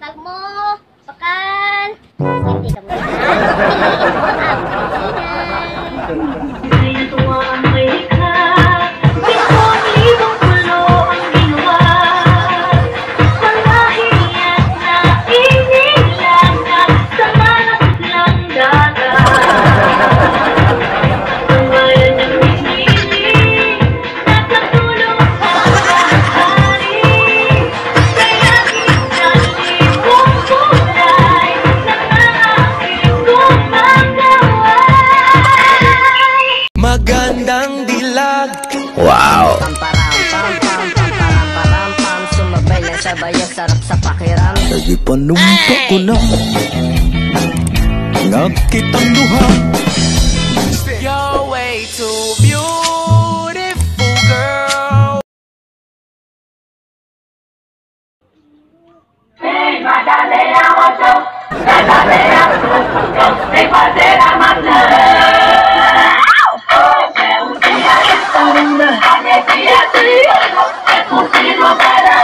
bag mo. Bakal. Hindi ka muna. Piliin mo ang Pilipinas. Ay natuwa ang may likha. Pitong libong pulo ang ginawa. Mga hiyan na inilangan sa malaslang dagat. Ang bayan ng Bisili, nagkatulong sa bahari. Kaya kinalibong kulay ng aking gumagaway. Magandang dilag. Wow! Pam-param-pam-pam-pam-pam-pam. Sumabay na sabay ang sarap sa pakiram. Lagi panumpa ko na nakitang duha. You're way too beautiful, girl. Hey, madale a ocho, madale a sucuco, de fazer a maçã. Hoje é um dia de sonda, alegria de ouro, é possível parar.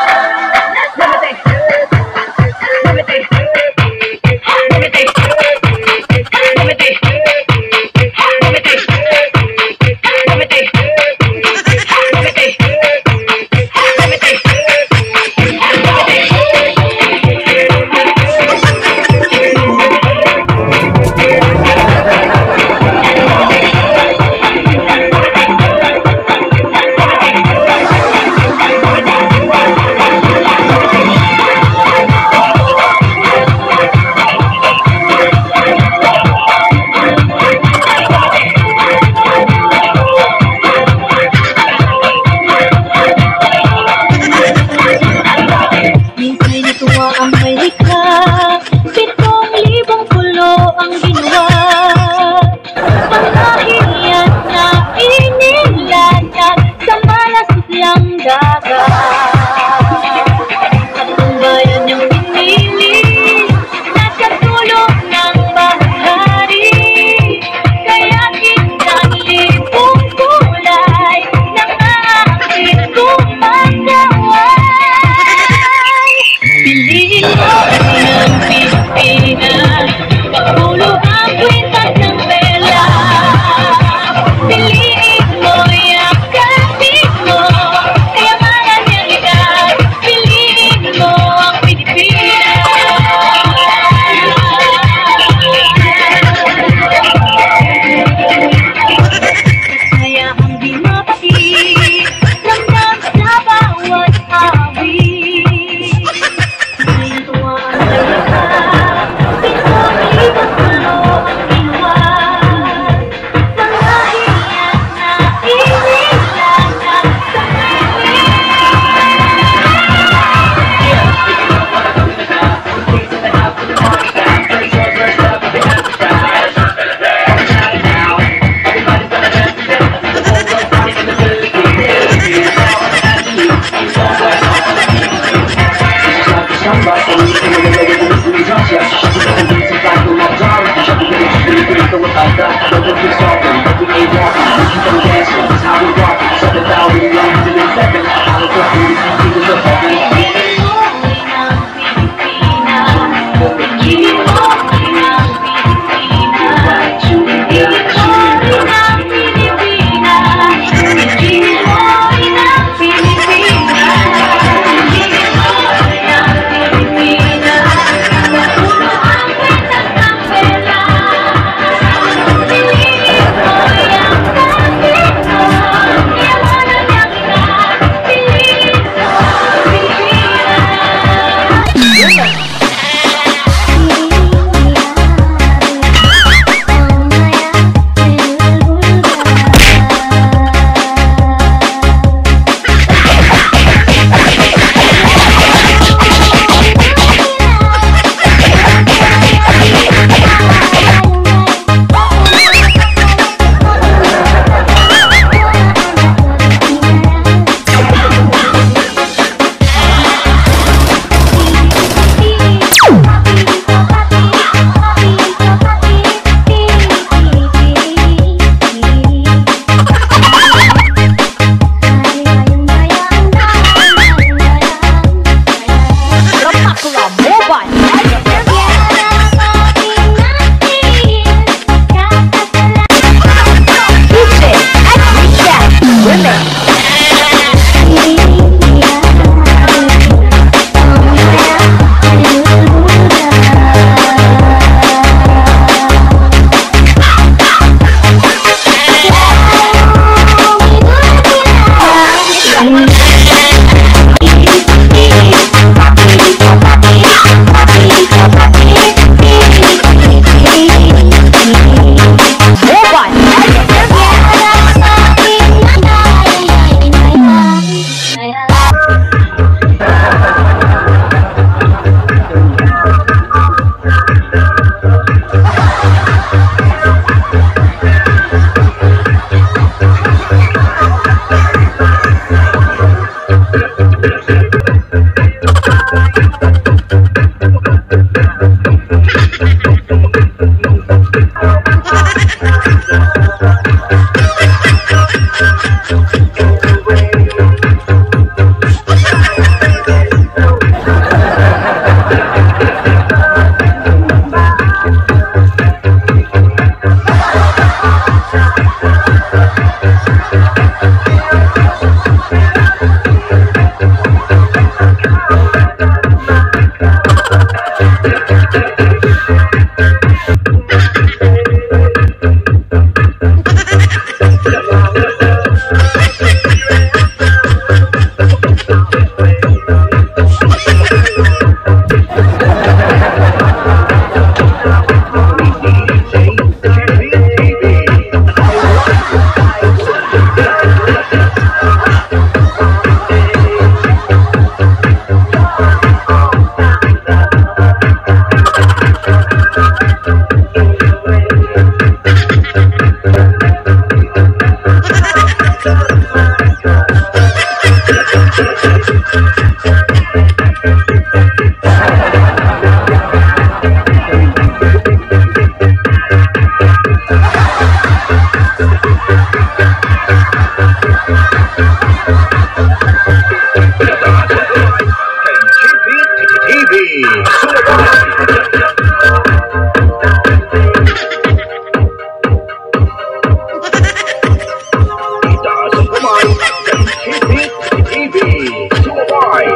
Ang may likha, 7,000 pulo ang ginawa. Mga hiyan na inilanyan sa malaslang dagat. At ang bayan niyang pinili, nasa tulog ng bahari. Kaya kinalibong kulay ng aking gumagaway. Piliin mo ng Pilipinas, pagpulo ang kwintas ng pera. Piliin mo, yakapin mo, kayamanan niyang edad. Piliin mo ang Pilipinas. Kaya ang di mapatid, ramdam sa bawat awit. Ay natuwa ang may likha, 7,000 pulo ang ginawa. Mga hiyan na inilangan sa Itaas ang kamay, hit-hit, ibig, sumabay.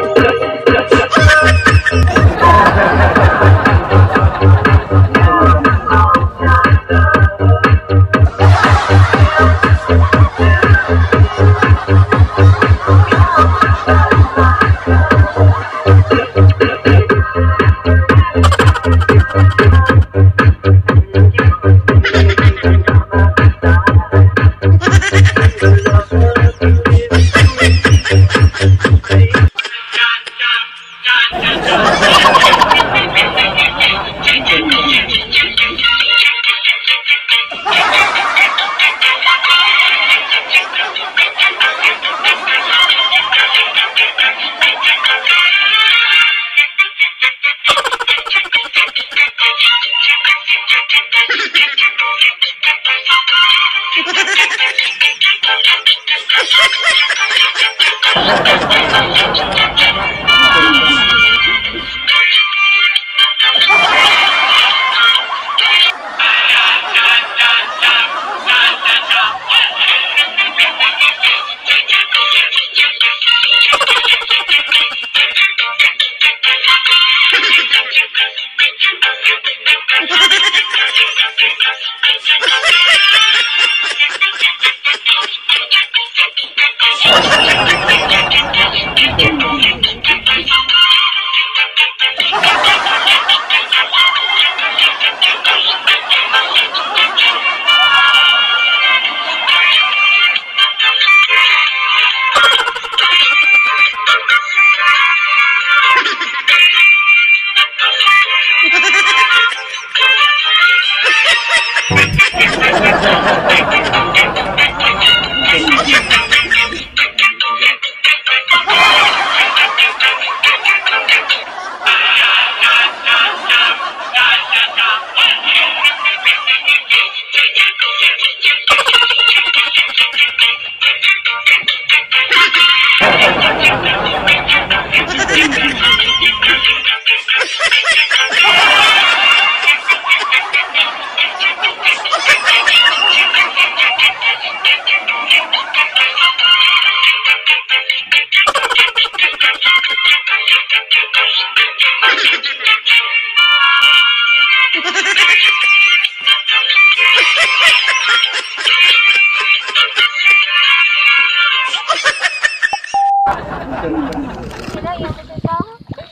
Sila yung tutupang.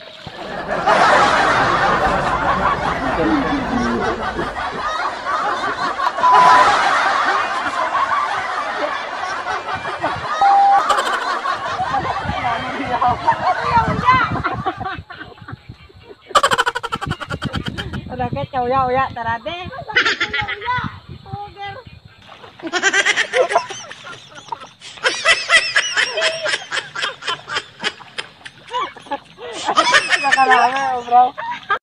Udah ke chow yao ya tarade. Nakalama bro.